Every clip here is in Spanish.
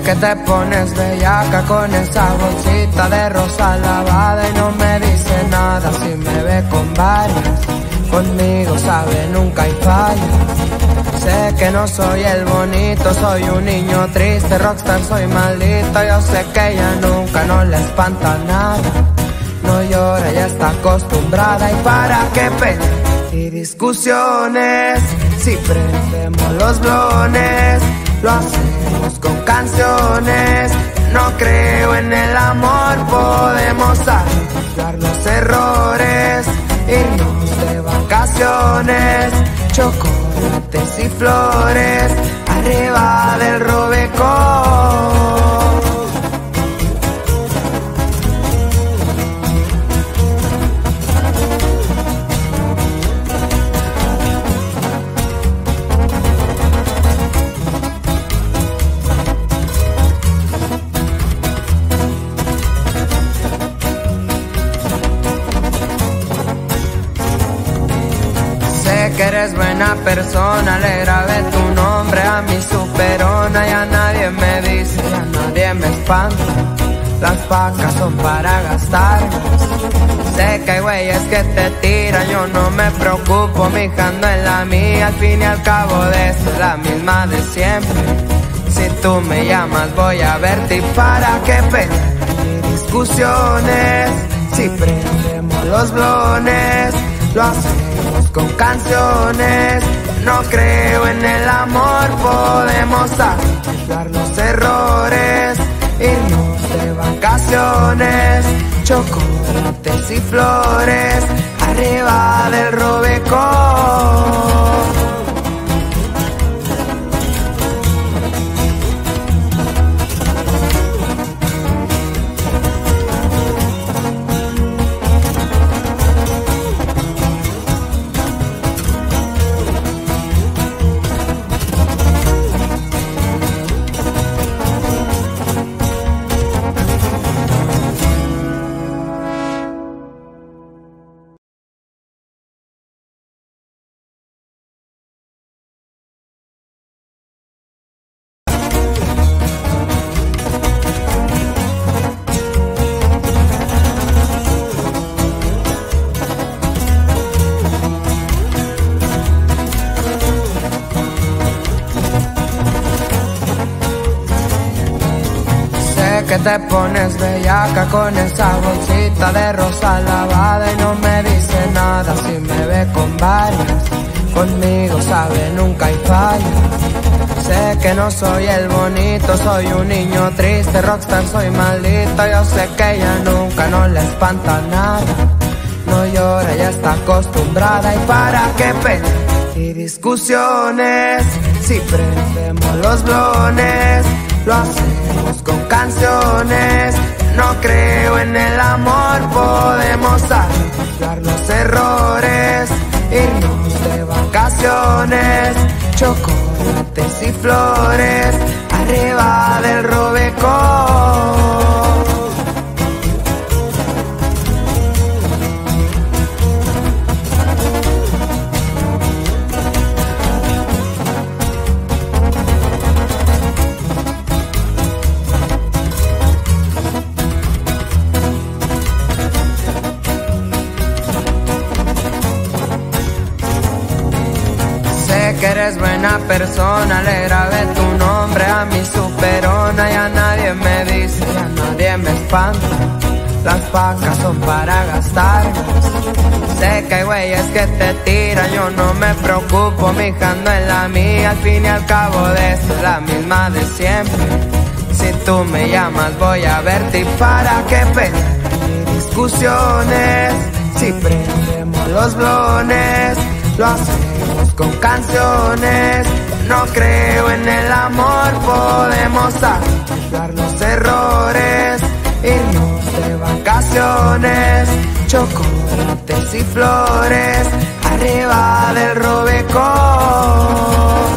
que te pones bellaca con esa bolsita de rosa lavada y no me dice nada si me ve con varias. Conmigo sabe nunca hay falla. Sé que no soy el bonito, soy un niño triste, rockstar, soy maldito. Yo sé que ella nunca, no le espanta nada. No llora, ya está acostumbrada. ¿Y para qué pelea y discusiones? Si prendemos los blones, lo hacemos con canciones. No creo en el amor, podemos arreglar los errores, irnos de vacaciones, chocolates y flores, arriba del Rubicón. Que eres buena persona, le grabé tu nombre a mi superona. Ya nadie me dice, ya nadie me espanta. Las pacas son para gastarlas. Sé que hay güeyes que te tiran, yo no me preocupo, mija, ando en la mía. Al fin y al cabo de esto es la misma de siempre. Si tú me llamas voy a verte. ¿Y para qué pelear y discusiones? Si prendemos los blones, lo hacemos con canciones. No creo en el amor, podemos arreglar los errores, irnos de vacaciones, chocolates y flores, arriba del Rubicón. Que te pones bellaca con esa bolsita de rosa lavada y no me dice nada si me ve con varias. Conmigo sabe nunca hay falla. Sé que no soy el bonito, soy un niño triste, rockstar, soy maldito. Yo sé que ella nunca, no le espanta nada. No llora, ya está acostumbrada. ¿Y para qué pelear y discusiones? Si prendemos los blones, lo hacemos con canciones. No creo en el amor, podemos arreglar los errores, irnos de vacaciones, chocolates y flores, arriba del Rubicón. Que eres buena persona, le grabé tu nombre a mi superona. Ya nadie me dice, ya nadie me espanta. Las pacas son para gastarlas. Sé que hay güeyes que te tiran, yo no me preocupo, mija, ando en la mía. Al fin y al cabo de esto es la misma de siempre. Si tú me llamas voy a verte. ¿Y para qué pelear y discusiones? Si prendemos los blones, lo hacemos con canciones. No creo en el amor, podemos arreglar los errores, irnos de vacaciones, chocolates y flores, arriba del Rubicón.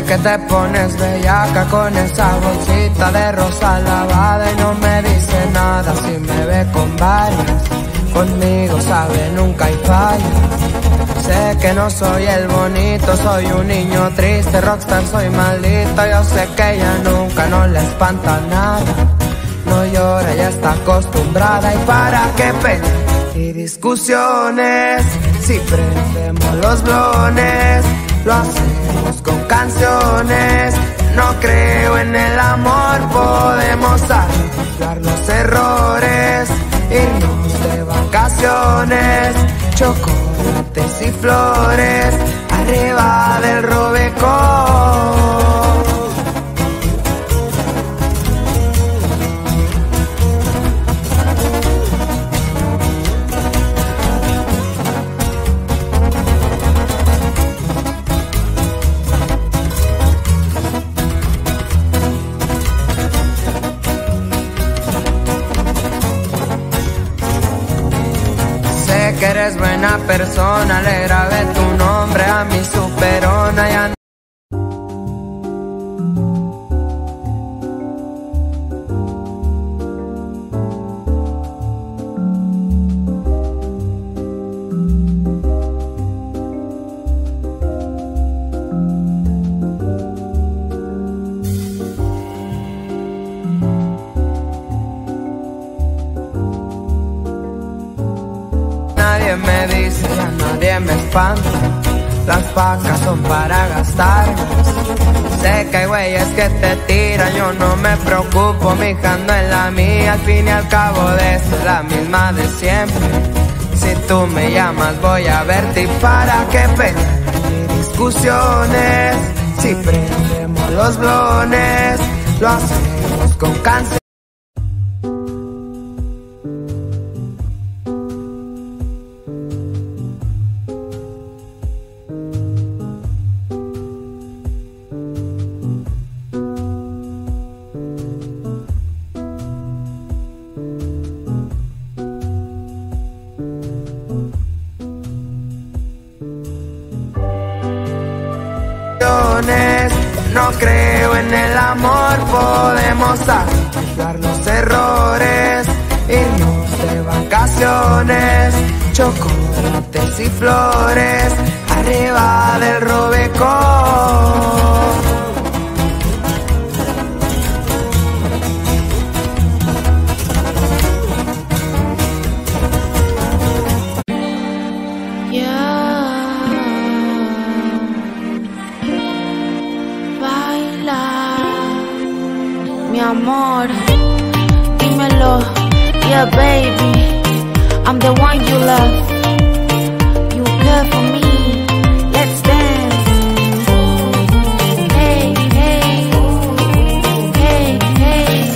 que te pones bellaca con esa bolsita de rosa lavada y no me dice nada si me ve con varias. Conmigo sabe nunca hay falla. Sé que no soy el bonito, soy un niño triste, rockstar soy maldito. Yo sé que ella nunca no le espanta nada. No llora, ya está acostumbrada. ¿Y para qué pelear y discusiones? Si prendemos los blones, lo hacemos con canciones. No creo en el amor, podemos arreglar los errores, irnos de vacaciones, chocolates y flores, arriba del Robecón. Que eres buena persona, le grabé tu nombre a mi superona. Ya nadie me dice, ya nadie me espanta. Las vacas son para gastarlas. Sé que hay güeyes que te tiran, yo no me preocupo, mija, ando en la mía. Al fin y al cabo de esto es la misma de siempre. Si tú me llamas voy a verte. ¿Y para qué pelear ni discusiones? Si prendemos los blones, lo hacemos con canciones. No creo en el amor, podemos arreglar los errores, irnos de vacaciones, chocolates y flores, arriba del Robecón. Mi amor, dímelo, yeah baby, I'm the one you love, you care for me, let's dance, hey, hey, hey, hey.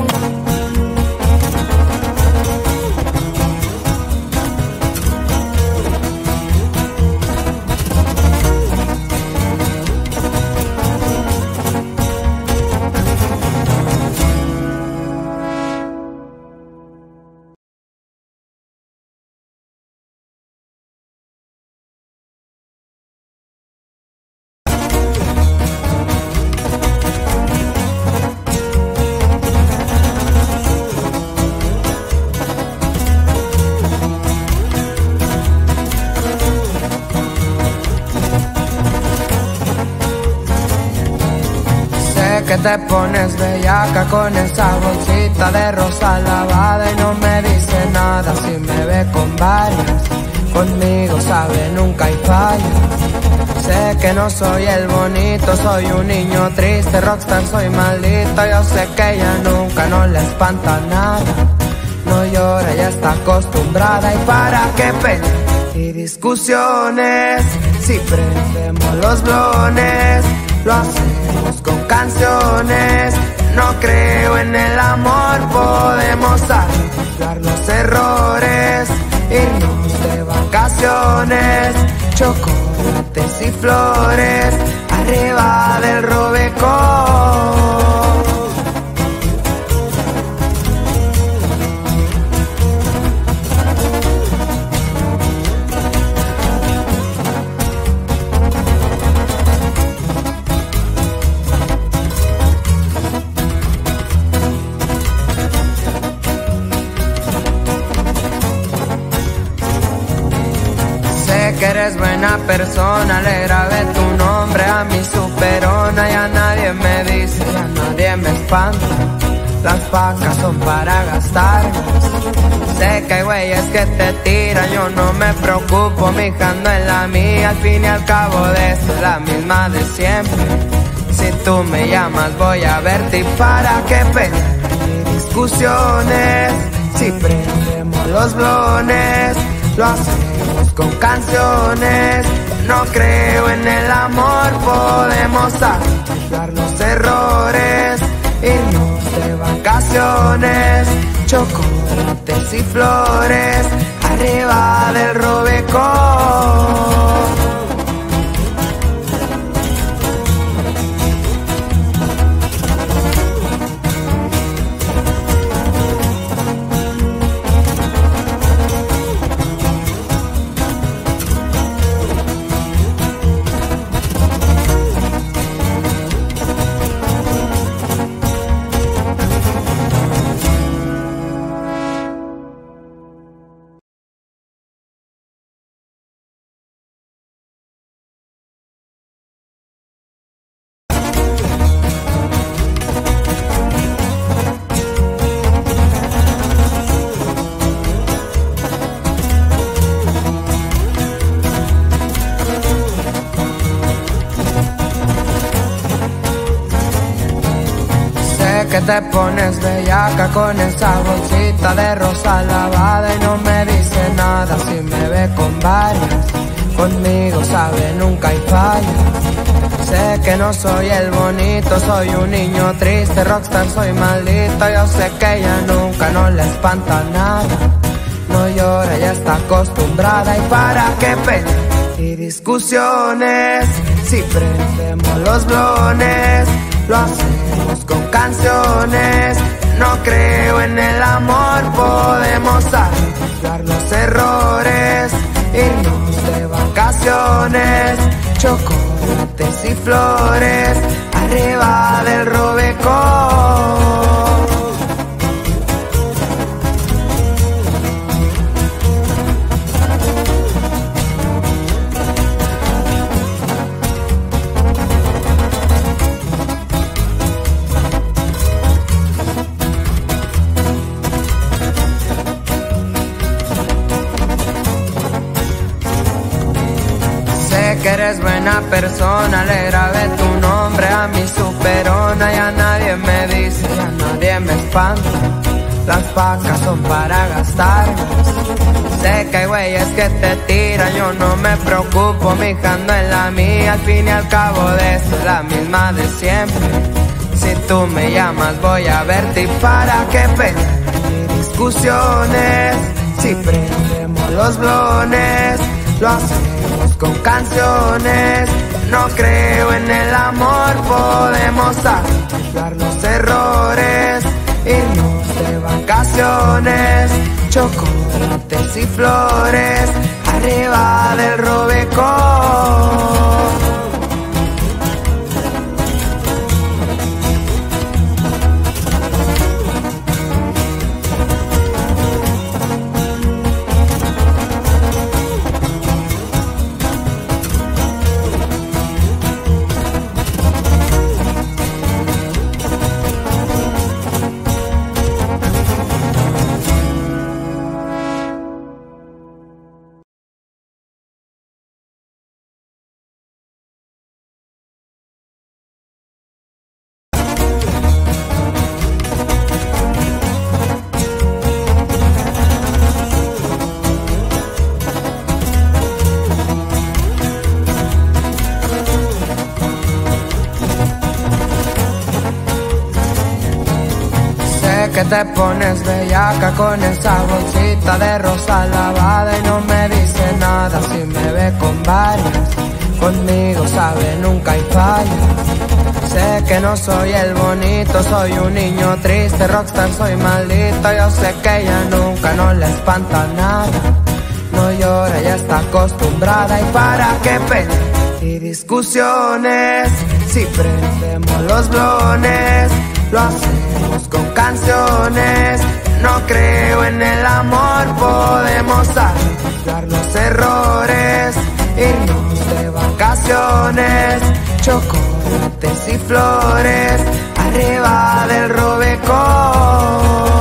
Que te pones bellaca con esa bolsita de rosa lavada y no me dice nada si me ve con varias. Conmigo sabe nunca hay falla. Sé que no soy el bonito, soy un niño triste, rockstar soy maldito. Yo sé que ella nunca no le espanta nada. No llora, ya está acostumbrada. ¿Y para qué pelear y discusiones? Si prendemos los blones, lo hacemos con canciones. No creo en el amor, podemos arreglar los errores, irnos de vacaciones, chocolates y flores, arriba del Robecón. Sé que eres buena persona, le grabé tu nombre a mi superona. Ya nadie me dice, ya nadie me espanta. Las vacas son para gastarlas. Sé que hay güeyes que te tiran, yo no me preocupo, mija, ando en la mía. Al fin y al cabo de esto es la misma de siempre. Si tú me llamas voy a verte y para qué pelear ni discusiones. Si prendemos los blones, lo hacemos con canciones. No creo en el amor, podemos arreglar los errores, irnos de vacaciones, chocolates y flores, arriba del Rubicón. Que te pones bellaca con esa bolsita de rosa lavada y no me dice nada si me ve con varias. Conmigo sabe nunca hay falla. Sé que no soy el bonito, soy un niño triste, rockstar soy maldito. Yo sé que ella nunca no le espanta nada. No llora, ya está acostumbrada. ¿Y para qué pelear y discusiones? Si prendemos los blones, lo hacemos con canciones. No creo en el amor, podemos arreglar los errores, irnos de vacaciones, chocolates y flores, arriba del Rubicón. Que eres buena persona, le grabé tu nombre a mi superona. Ya nadie me dice, ya nadie me espanta. Las vacas son para gastarlas. Sé que hay güeyes que te tiran, yo no me preocupo, mija, ando en la mía. Al fin y al cabo de esto es la misma de siempre. Si tú me llamas voy a verte y para qué pelear ni discusiones. Si prendemos los blones, lo hacemos con canciones. No creo en el amor, podemos arreglar los errores, irnos de vacaciones, chocolates y flores, arriba del Rubicón. Que te pones bellaca con esa bolsita de rosa lavada y no me dice nada si me ve con varias. Conmigo sabe nunca hay falla. Sé que no soy el bonito, soy un niño triste, rockstar soy maldito. Yo sé que ella nunca no le espanta nada. No llora, ya está acostumbrada. ¿Y para qué pelear y discusiones? Si prendemos los blones, lo hacemos con canciones. No creo en el amor, podemos arreglar los errores, vacaciones, chocolates y flores arriba del Rubicón.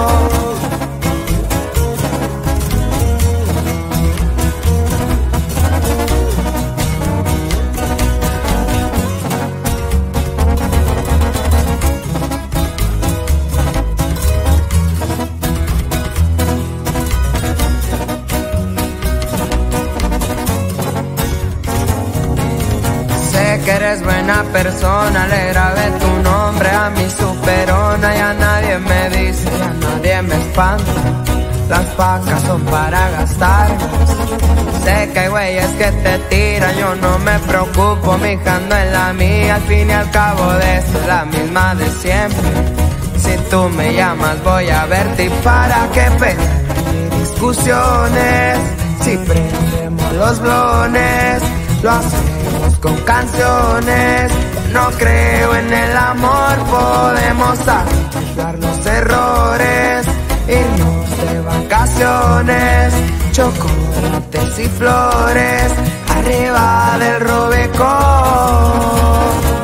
Sé que eres buena persona, le grabé tu nombre a mi superona. Ya nadie me dice, ya nadie me espanta, las vacas son para gastarlas. Sé que hay güeyes que te tiran, yo no me preocupo, mija, ando en la mía. Al fin y al cabo de esto es la misma de siempre. Si tú me llamas voy a verte y para qué pelear ni discusiones. Si prendemos los blones, lo hacemos con canciones. No creo en el amor, podemos arreglar los errores, irnos de vacaciones, chocolates y flores arriba del Rubicón.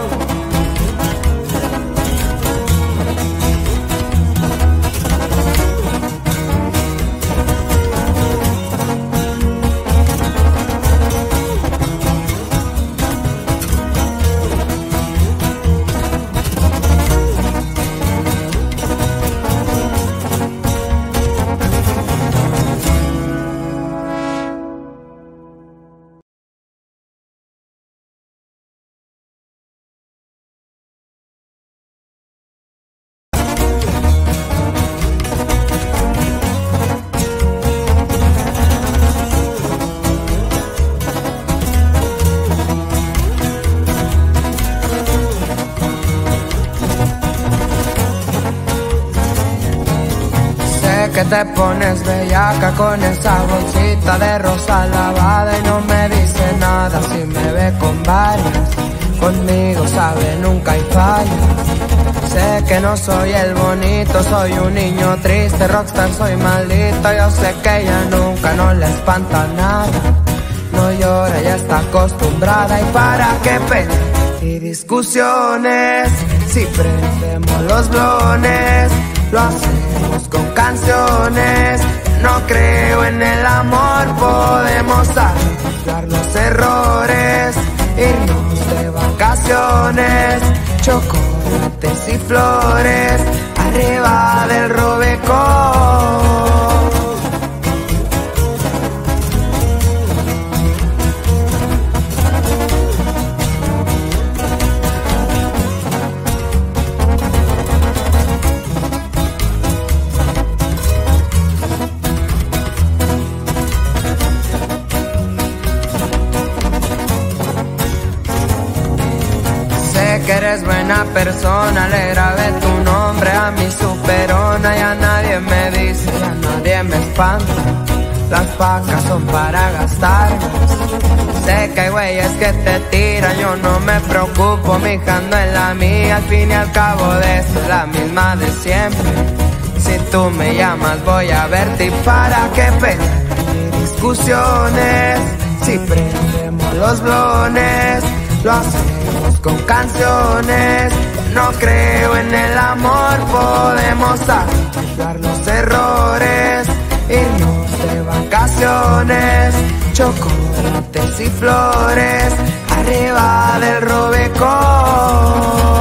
Que te pones bellaca con esa bolsita de rosa lavada y no me dice nada si me ve con varias. Conmigo sabe nunca hay fallas. Sé que no soy el bonito, soy un niño triste, rockstar soy maldito. Yo sé que ella nunca no le espanta nada, no llora, ya está acostumbrada. ¿Y para qué pelear y discusiones? Si prendemos los blones, lo hacemos con canciones. No creo en el amor, podemos arreglar los errores, irnos de vacaciones, chocolates y flores arriba del Rubicón. Que eres buena persona, le grabé tu nombre a mi superona. Ya nadie me dice, ya nadie me espanta, las vacas son para gastarlas. Sé que hay güeyes que te tiran, yo no me preocupo, mija, ando en la mía. Al fin y al cabo de esto es la misma de siempre. Si tú me llamas voy a verte y para qué pelear ni discusiones. Si prendemos los blones, lo hacemos con canciones. No creo en el amor, podemos arreglar los errores, irnos de vacaciones, chocolates y flores arriba del Rubicón.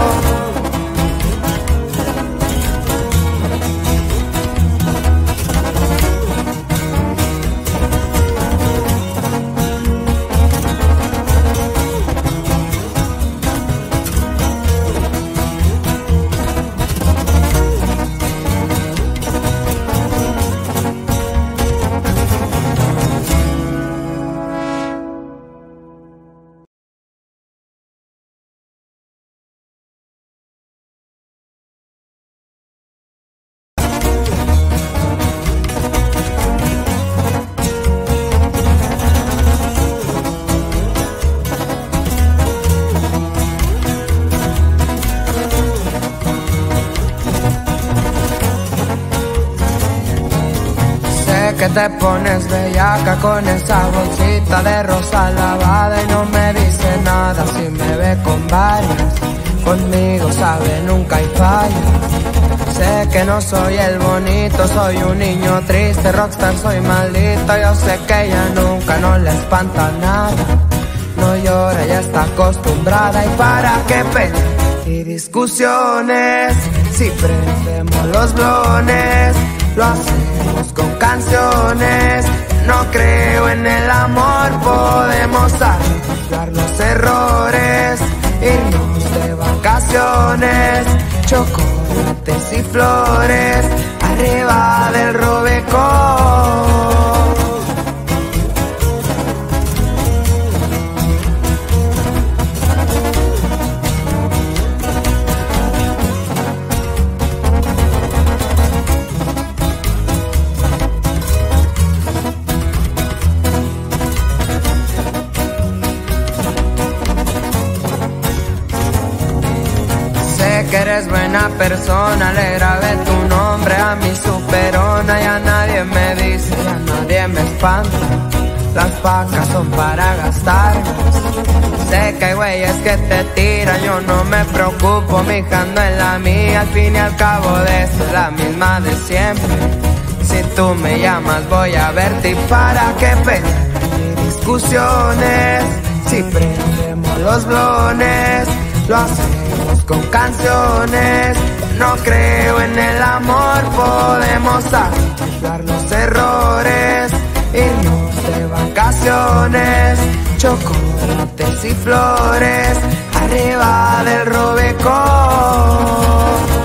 Que te pones bellaca con esa bolsita de rosa lavada y no me dice nada nada si me ve con varias. Conmigo sabe nunca hay falla. Sé que no soy el bonito, soy un niño triste, rockstar, soy maldito. Yo sé que ella nunca, no le espanta nada. No llora, ya está acostumbrada. ¿Y para qué pelear y discusiones? Si prendemos los blones, lo hacemos con canciones. No creo en el amor, podemos arreglar los errores, irnos de vacaciones, chocolates y flores, arriba del Robecón. Que eres buena persona, le grabé tu nombre a mi superona. Ya nadie me dice, ya nadie me espanta. Las pacas son para gastarlas. Sé que hay güeyes que te tiran, yo no me preocupo, mija, ando en la mía. Al fin y al cabo de esto es la misma de siempre. Si tú me llamas voy a verte. ¿Y para qué pelear ni discusiones? Si prendemos los blones, lo hacemos con canciones. No creo en el amor, podemos arreglar los errores, irnos de vacaciones, chocolates y flores, arriba del Robecón.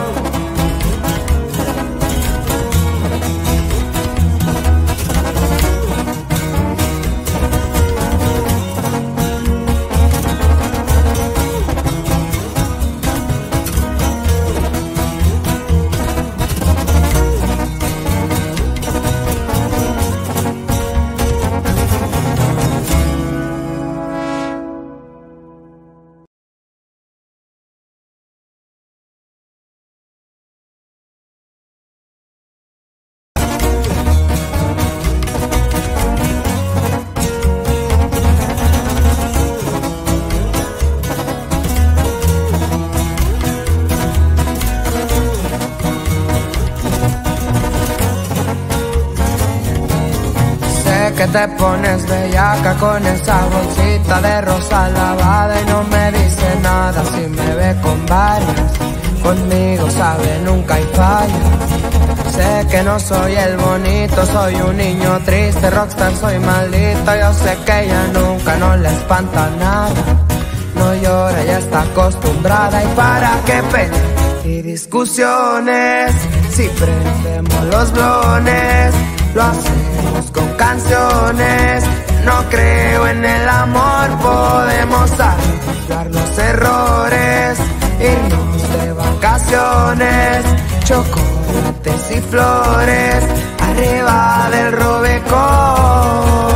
Que te pones bellaca con esa bolsita de rosa lavada y no me dice nada si me ve con varias. Conmigo sabe nunca hay falla. Sé que no soy el bonito, soy un niño triste, rockstar, soy maldito. Yo sé que ella nunca, no le espanta nada. No llora, ya está acostumbrada. ¿Y para qué pelear y discusiones? Si prendemos los blones, lo hacemos con canciones. No creo en el amor, podemos arreglar los errores, irnos de vacaciones, chocolates y flores, arriba del Robecón.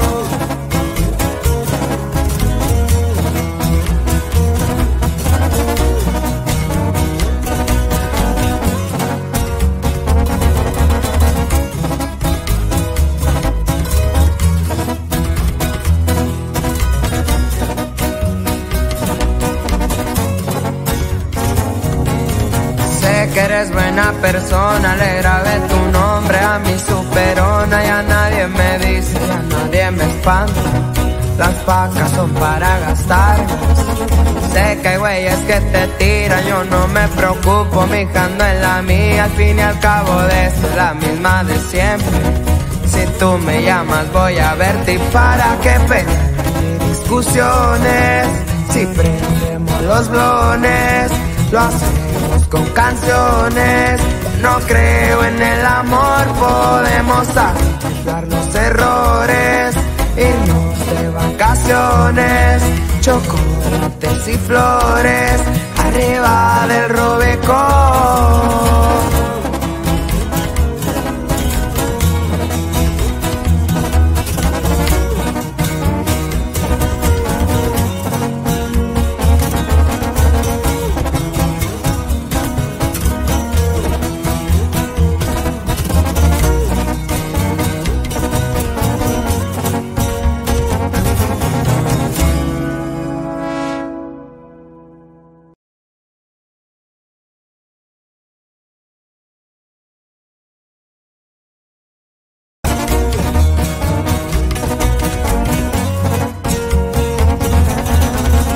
Que eres buena persona, le grabé tu nombre a mi superona. Ya nadie me dice, ya nadie me espanta. Las pacas son para gastarlas. Sé que hay güeyes que te tiran, yo no me preocupo, mija, ando en la mía. Al fin y al cabo de esto es la misma de siempre. Si tú me llamas voy a verte. ¿Y para qué pelear ni discusiones? Si prendemos los blones, lo hacemos con canciones. No creo en el amor, podemos arreglar los errores, irnos de vacaciones, chocolates y flores, arriba del Robecón.